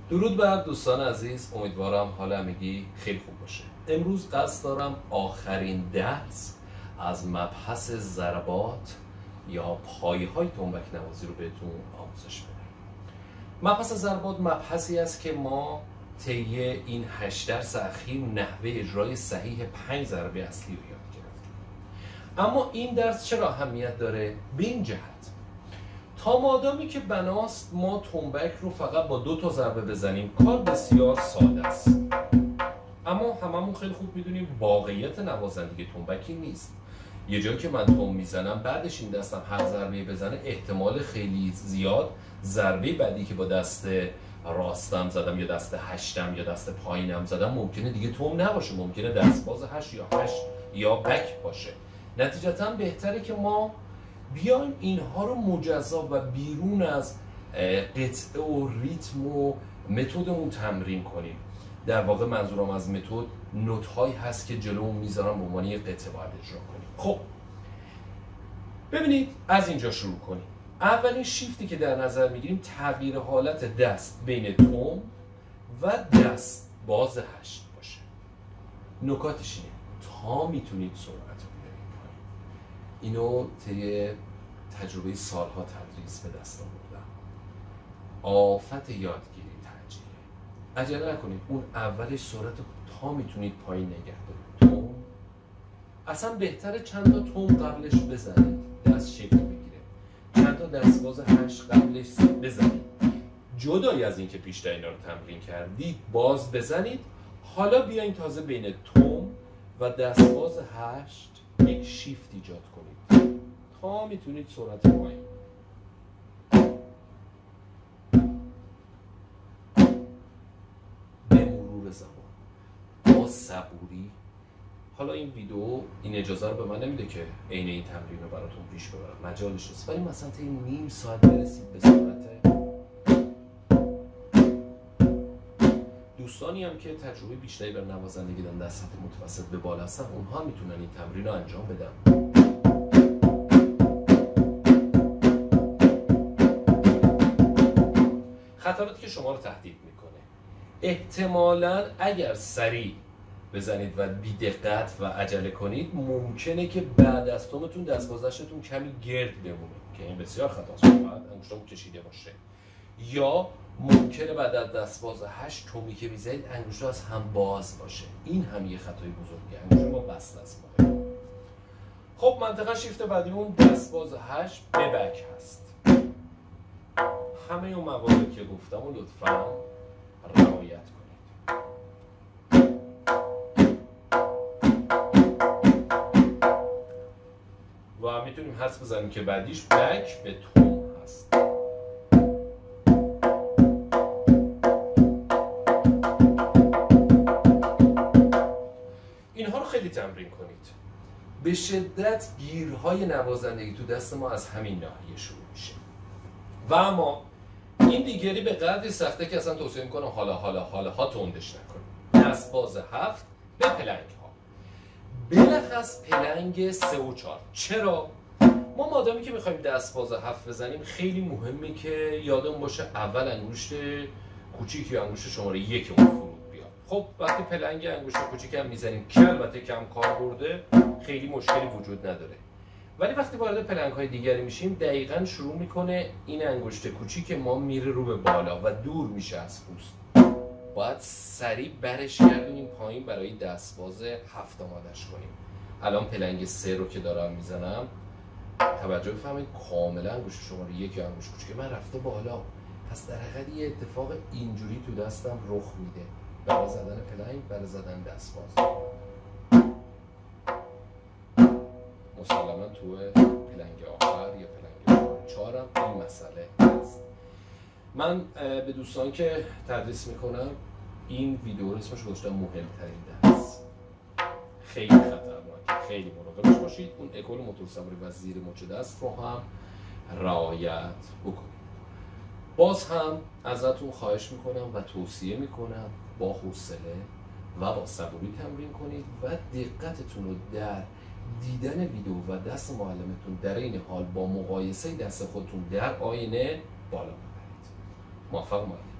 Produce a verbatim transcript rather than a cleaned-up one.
درود بر دوستان عزیز، امیدوارم حال همگی خیلی خوب باشه. امروز قصد دارم آخرین درس از مبحث ضربات یا پایه های تنبک نوازی رو بهتون آموزش بدم. مبحث ضربات مبحثی است که ما طی این هشت درس اخیر نحوه اجرای صحیح پنج ضربه اصلی رو یاد گرفتیم. اما این درس چرا اهمیت داره؟ به این جهت تا مادامی که بناست ما تنبک رو فقط با دو تا ضربه بزنیم کار بسیار ساده است، اما هممون خیلی خوب میدونیم واقعیت نوازندگی تنبکی نیست. یه جایی که من تنب میزنم بعدش این دستم هر ضربه بزنه احتمال خیلی زیاد ضربه بعدی که با دست راستم زدم یا دست هشتم یا دست پایینم زدم ممکنه دیگه تنب نباشه، ممکنه دست باز هشت یا هشت یا بک باشه. نتیجتا بهتره که ما بیایم اینها رو مجزا و بیرون از قطعه و ریتم و متدمون تمرین کنیم. در واقع منظورم از متد نوت هایی هست که جلومون میذارم به عنوان یه قطعه باید اجرا کنیم. خب ببینید از اینجا شروع کنیم. اولین شیفتی که در نظر میگیریم تغییر حالت دست بین تنب و دست باز هشت باشه. نکاتش اینه تا میتونید سرعت رو بیارید پایین. اینو طی تجربه سالها تدریس به دست آوردم. آفت یادگیری تعجیله. عجله نکنید، اون اولش سرعت تا میتونید پایین نگه دارید. تنب اصلا بهتره چند تا تنب قبلش بزنید دست شکل بگیره، چند تا دست باز هشت قبلش بزنید. جدای از اینکه پیشتر اینا رو تمرین کردید باز بزنید. حالا بیاین تازه بین تنب و دست باز هشت یک شیفت ایجاد کنید تا میتونید سرعت پایین. به مرور زمان با صبوری. حالا این ویدیو این اجازه رو به من نمیده که عین این تمرین رو براتون پیش ببرم، مجالش نیست، ولی مثلا تا این نیم ساعت برسید به سرعت. دوستانی هم که تجربه بیشتری بر نوازندگی دارن در سطح متوسط به بالا هستن، اونها میتونن این تمرین رو انجام بدن. خطراتی که شما رو تهدید میکنه، احتمالاً اگر سریع بزنید و بی دقت و عجله کنید ممکنه که بعد از تنبتون دست بازشتون کمی گرد بمونه که این بسیار خطاست، باید انگشتامون کشیده باشه. یا ممکنه بعد از دست باز هشت تنبی که میزنید انگشتا از هم باز باشه. این هم یه خطای بزرگه، انگشت ما بسته است. خب منطقه شیفت بعدیمون دست باز هشت به بک هست. همه اون مواردی که گفتم و لطفاً رعایت کنید. و میتونیم حدس بزنیم که بعدیش بک به تنب هست. اینها رو خیلی تمرین کنید. به شدت گیرهای نوازندگی تو دست ما از همین ناحیه شروع میشه. و اما این دیگری به قدری سخته که اصلا توصیه میکنم حالا حالا حالا ها تندش نکنید. دست باز هفت به پلنگ ها، بلخص پلنگ سه و چهار. چرا؟ ما مادامی که میخوایم دست باز هفت بزنیم خیلی مهمه که یادمون باشه اول انگشت کوچیک یا انگشت شماره یکمون فرود بیاد. خب وقتی پلنگ انگشت کوچیک هم میزنیم که البته کم کار برده خیلی مشکلی وجود نداره، ولی وقتی وارد پلنگ های دیگری میشیم دقیقاً شروع میکنه این انگشت کوچیک ما میره رو به بالا و دور میشه از پوست. باید سریع برش گردونیم پایین برای دست باز هفت آمادش کنیم. الان پلنگ سه رو که دارم میزنم توجه بفرمایید کاملا انگشت شماره یک یا انگشت کوچیک من رفته بالا، پس در حقیقت یه اتفاق اینجوری تو دستم رخ میده برای زدن پلنگ، برای زدن دست باز. مسلما تو پلنگ آخر یا پلنگ چهارم این مسئله هست. من به دوستان که تدریس میکنم این ویدیو رو اسمش گذاشتم مهمترین درس. خیلی خطرناکه، خیلی مراقبش باشید. اون اکول موتور صبوری و زیر مچ دست رو هم رعایت بکنید. باز هم ازتون خواهش میکنم و توصیه میکنم با حوصله و با صبوری تمرین کنید و دقتتون رو در دیدن ویدیو و دست معلمتون در این حال با مقایسه دست خودتون در آینه بالا ببرید. موفق باشید.